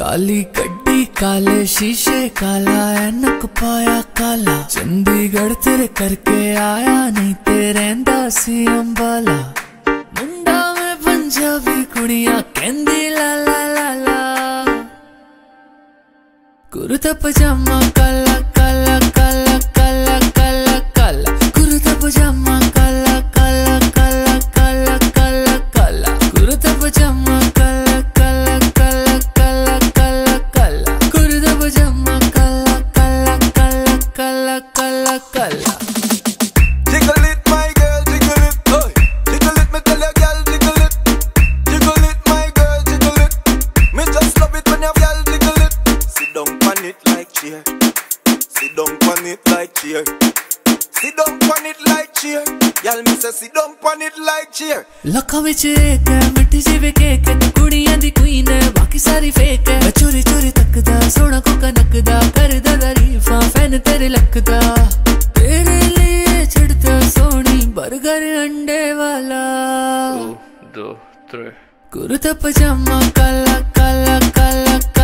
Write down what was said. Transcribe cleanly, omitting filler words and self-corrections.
काली गड्डी काले शीशे काला ऐनक पाया काला, चंडीगढ़ तेरे करके आया नहीं तेरे सी अंबाला। मुंडा में पंजाबी कुड़ियां कहंदी ला ला ला ला, कुर्ता पजामा काला काला काला काला काला काला, कुर्ता पजामा काला काला काला काला काला काला, कुर्ता पजामा काला काला काला काला काला काला, कुर्ता पजामा काला काला काला काला काला काला। Jiggle it, my girl, jiggle it, hey. Jiggle it, me tell ya, girl, jiggle it. Jiggle it, my girl, jiggle it. Me just love it when your girl jiggle it. Sit down on it like chair. Sit down on it like chair. Sit down on it like chair. Y'all me say sit down on it like chair. लखा विच एक है मिठी सी वे cake है, तू कुड़ियां दी queen है बाकी सारी फेक है। मैं चोरी चोरी तकदा सोना को कनकदा करदा तारीफां फैन तेरे लकदा, तेरे लिए छिड़ता सोनी बर्गर अंडे वाला। 1 2 3 कुर्ता पजामा काला काला काला